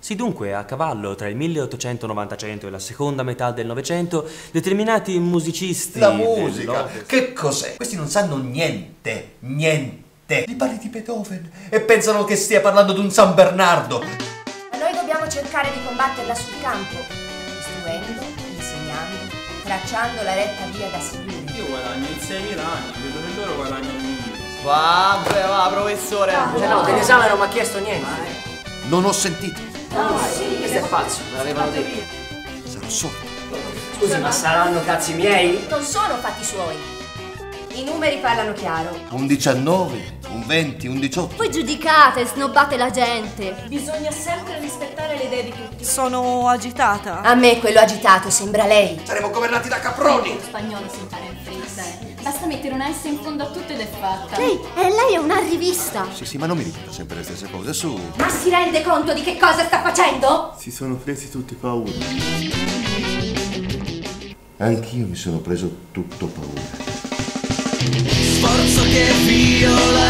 Sì, dunque, a cavallo tra il 1890 e la seconda metà del Novecento, determinati musicisti... La musica! Che cos'è? Questi non sanno niente, niente. Gli parli di Beethoven e pensano che stia parlando di un San Bernardo. Ma noi dobbiamo cercare di combatterla sul campo, istruendo, insegnando, tracciando la retta via da seguire. Io guadagno in 6.000 anni, vedo che loro guadagnano in 1.000. Vabbè, va, professore. No, dell'esame non mi ha chiesto niente. Non ho sentito. Sì, questo è pazzo, me l'avevano detto. Sarò sordo. Scusi, ma saranno cazzi miei? Non sono fatti suoi. I numeri parlano chiaro. Un 19, un 20, un 18. Voi giudicate, snobbate la gente. Bisogna sempre rispettare le idee di tutti. Sono agitata. A me quello agitato sembra lei. Saremo governati da caproni. Lo spagnolo si impara in fretta. Basta mettere una S in fondo a tutto ed è fatta. Lei è una rivista. Sì, ma non mi ripeta sempre le stesse cose, su. Ma si rende conto di che cosa sta facendo? Si sono presi tutti paura. Anch'io mi sono preso tutto paura. Sforzo che viola